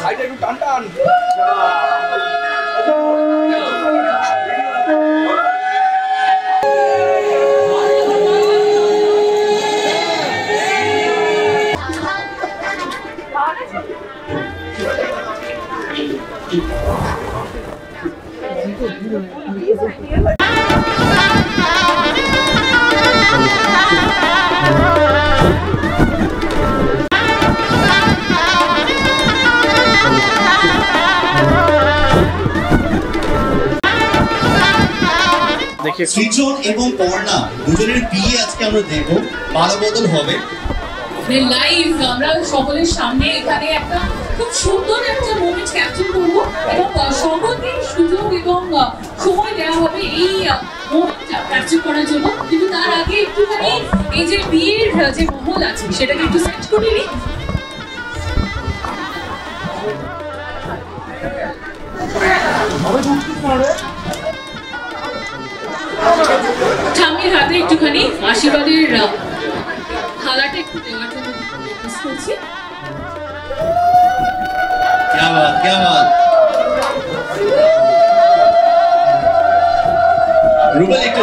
সৃজন এবং পর্ণা দুজনের বিয়ে আজকে আমরা দেখব, পালা বদল হবে লাইভ। আমরা সকলের সামনে এখানে একটা খুব সুন্দর একটা মোমেন্ট ক্যাপচার করব এবং সকলকে সুযোগ এবং সময় দেওয়া হবে এই মোমেন্টটা ক্যাপচার করার জন্য। কিন্তু তার আগে একটুখানি এই যে বিয়ের যে মহল আছে সেটাকে একটু সেট করে নিই। ঠাম্মির হাতে একটুখানি আশীর্বাদের থালাটা একটু দেওয়ার জন্য রিকোয়েস্ট করছি। क्या बात, क्या बात। रूबल एक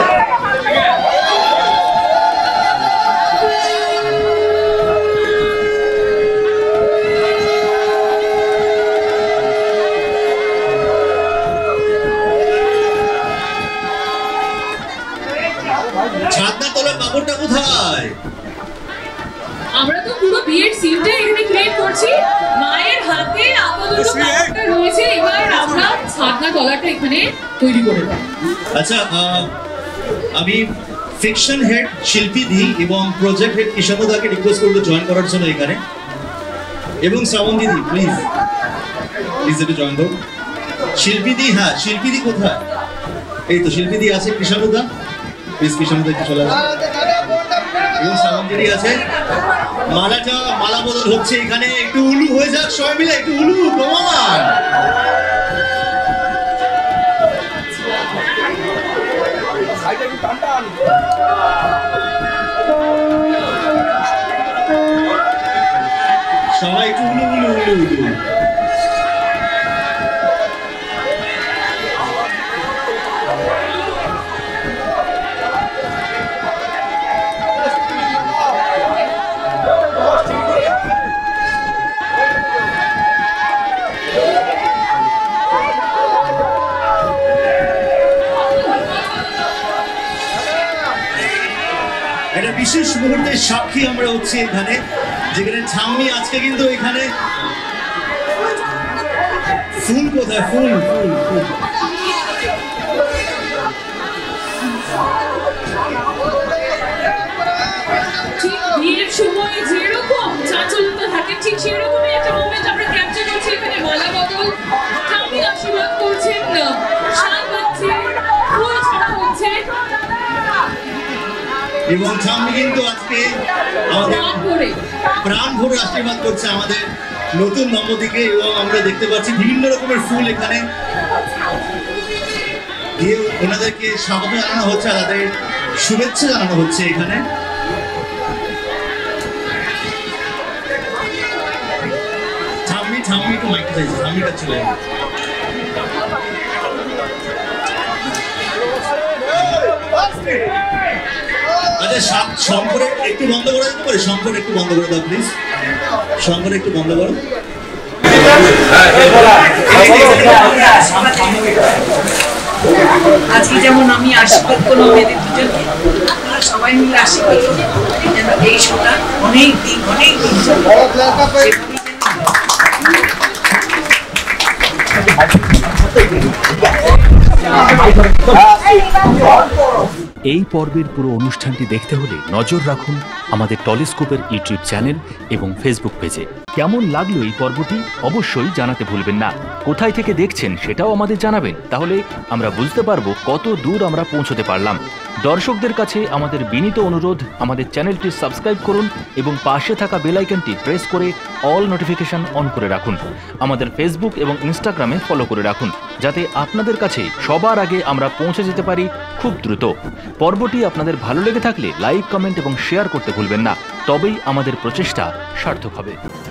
ছাদনা তলার কাপড়টা কোথায়? আমরা তো পুরো বিয়ের সিনটা এখানে ক্রিয়েট করছি। মায়ের হাতে আপাতত কাপড়টা রয়েছে, এবার আমরা ছাদনা তলাটা এখানে তৈরি করে দেব। আচ্ছা, আমি ফিকশন হেড শিল্পী দি এবং প্রজেক্ট হেড কিশোরদাকে রিকোয়েস্ট করব জয়েন করার জন্য এখানে, এবং শ্রাবণ দিদি প্লিজ একটু জয়েন করুন। শিল্পী দি, হ্যাঁ শিল্পী দি কোথায়? এই তো শিল্পী দি আছে, কিশোরদা প্লিজ কিশোরদা একটু চলে আসুন, এবং শ্রাবণ দিদি আছে। মালা বদল হচ্ছে এখানে, একটু উলু হয়ে যাক সবাই মিলে, একটু উলু কমান। সবাই একটু উলু উলু উলু উলু। একটা বিশেষ মুহূর্তের সাক্ষী আমরা হচ্ছি এখানে, যেখানে ঠাম্মি আজকে কিন্তু এখানে ফুল কোথায়, ফুল ফুল ফুল ঠিক বিয়ের সময় যেরকম চাঞ্চল্যতা থাকে ঠিক সেরকমই একটা মোমেন্ট আমরা ক্যাপচার করছি এখানে। মালা বদল, ঠাম্মি আশীর্বাদ করছেন, শাল বাজছে, ফুল ছড়া হচ্ছে এবং ঠাম্মি কিন্তু আজকে আমাদের প্রাণ ভরে আশীর্বাদ করছে আমাদের নতুন দম্পতিকে, এবং আমরা দেখতে পাচ্ছি বিভিন্ন রকমের ফুল এখানে দিয়ে ওনাদেরকে স্বাগত জানানো হচ্ছে, তাদের শুভেচ্ছা জানানো হচ্ছে এখানে। ঠাম্মি ঠাম্মি একটু মাইক চাইছে, ঠাম্মিটা চলে আচ্ছা, শঙ্করের একটু বন্ধ করে দিতে পারে? শঙ্কর একটু বন্ধ করে দাও প্লিজ, শঙ্কর একটু বন্ধ করো। আজকে যেমন আমি আশীর্বাদ করলাম এদের দুজনকে, আপনারা সবাই মিলে আশীর্বাদ করবেন যেন এই শোটা অনেক দিন এই পর্বের পুরো অনুষ্ঠানটি দেখতে হলে নজর রাখুন আমাদের টলিস্কোপের ইউটিউব চ্যানেল এবং ফেসবুক পেজে। কেমন লাগলো এই পর্বটি অবশ্যই জানাতে ভুলবেন না। কোথায় থেকে দেখছেন সেটাও আমাদের জানাবেন, তাহলে আমরা বুঝতে পারবো কত দূর আমরা পৌঁছতে পারলাম। দর্শকদের কাছে আমাদের বিনীত অনুরোধ, আমাদের চ্যানেলটি সাবস্ক্রাইব করুন এবং পাশে থাকা বেল আইকনটি প্রেস করে অল নোটিফিকেশন অন করে রাখুন। আমাদের ফেসবুক এবং ইনস্টাগ্রামে ফলো করে রাখুন, যাতে আপনাদের কাছে সবার আগে আমরা পৌঁছে যেতে পারি খুব দ্রুত। পর্বটি আপনাদের ভালো লেগে থাকলে লাইক, কমেন্ট এবং শেয়ার করতে ভুলবেন না, তবেই আমাদের প্রচেষ্টা সার্থক হবে।